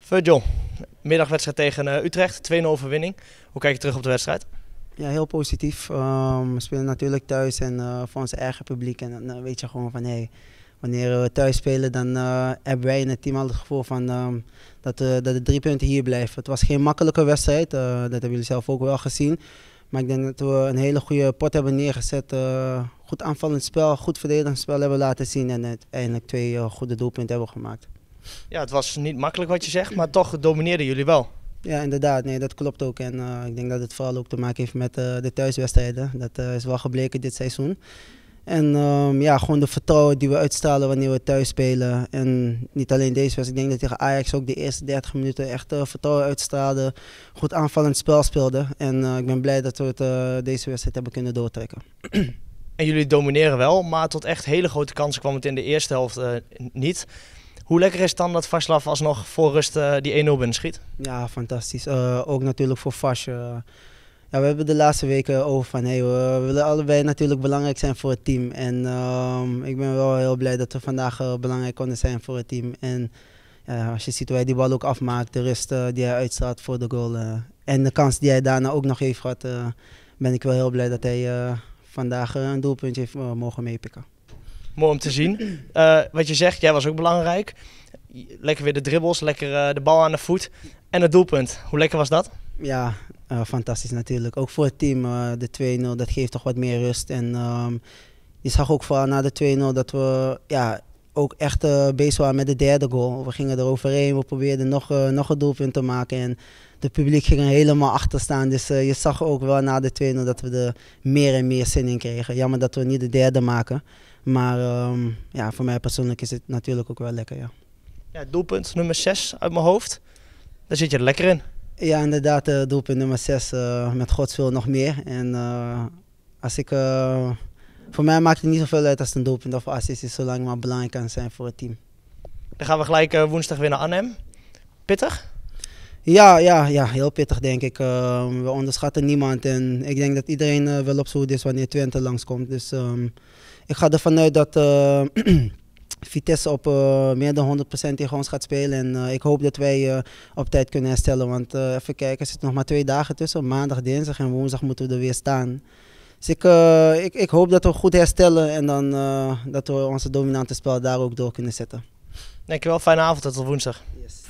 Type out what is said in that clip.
Virgil, middagwedstrijd tegen Utrecht, 2-0 overwinning. Hoe kijk je terug op de wedstrijd? Ja, heel positief. We spelen natuurlijk thuis en voor ons eigen publiek. En dan weet je gewoon van, hey, wanneer we thuis spelen, dan hebben wij in het team al het gevoel van, dat de 3 punten hier blijven. Het was geen makkelijke wedstrijd, dat hebben jullie zelf ook wel gezien. Maar ik denk dat we een hele goede pot hebben neergezet. Goed aanvallend spel, goed verdedigend spel hebben laten zien. En uiteindelijk 2 goede doelpunten hebben gemaakt. Ja, het was niet makkelijk wat je zegt, maar toch domineerden jullie wel. Ja, inderdaad. Nee, dat klopt ook. En ik denk dat het vooral ook te maken heeft met de thuiswedstrijden. Dat is wel gebleken dit seizoen. En ja, gewoon de vertrouwen die we uitstralen wanneer we thuis spelen. En niet alleen deze wedstrijd. Ik denk dat tegen Ajax ook de eerste 30 minuten echt vertrouwen uitstraalden. Goed aanvallend spel speelden. En ik ben blij dat we het deze wedstrijd hebben kunnen doortrekken. En jullie domineren wel, maar tot echt hele grote kansen kwam het in de eerste helft niet. Hoe lekker is het dan dat Vaslav alsnog voor rust die 1-0 binnenschiet? Ja, fantastisch. Ook natuurlijk voor Vas. Ja, we hebben de laatste weken over van hey, we willen allebei natuurlijk belangrijk zijn voor het team. En ik ben wel heel blij dat we vandaag belangrijk konden zijn voor het team. En als je ziet hoe hij die bal ook afmaakt, de rust die hij uitstraalt voor de goal. En de kans die hij daarna ook nog heeft gehad, ben ik wel heel blij dat hij vandaag een doelpuntje heeft mogen meepikken. Mooi om te zien. Wat je zegt, jij was ook belangrijk. Lekker weer de dribbles, lekker de bal aan de voet en het doelpunt. Hoe lekker was dat? Ja, fantastisch natuurlijk. Ook voor het team, de 2-0, dat geeft toch wat meer rust. En je zag ook vooral na de 2-0 dat we ja, ook echt bezig waren met de derde goal. We gingen er overheen, we probeerden nog een doelpunt te maken. En het publiek ging er helemaal achter staan. Dus je zag ook wel na de 2-0 dat we er meer en meer zin in kregen. Jammer dat we niet de derde maken. Maar ja, voor mij persoonlijk is het natuurlijk ook wel lekker, ja. Ja, doelpunt nummer 6 uit mijn hoofd. Daar zit je er lekker in. Ja, inderdaad, doelpunt nummer 6, met Gods wil nog meer. En voor mij maakt het niet zoveel uit als het een doelpunt of assist is, zolang het maar belangrijk kan zijn voor het team. Dan gaan we gelijk woensdag weer naar Arnhem. Pittig? Ja, heel pittig denk ik. We onderschatten niemand en ik denk dat iedereen wel op zoek is wanneer Twente langskomt. Dus ik ga ervan uit dat Vitesse op meer dan 100% tegen ons gaat spelen. En ik hoop dat wij op tijd kunnen herstellen. Want even kijken, er zitten nog maar 2 dagen tussen. Maandag, dinsdag en woensdag moeten we er weer staan. Dus ik hoop dat we goed herstellen en dan dat we onze dominante spel daar ook door kunnen zetten. Dankjewel, fijne avond tot woensdag. Yes.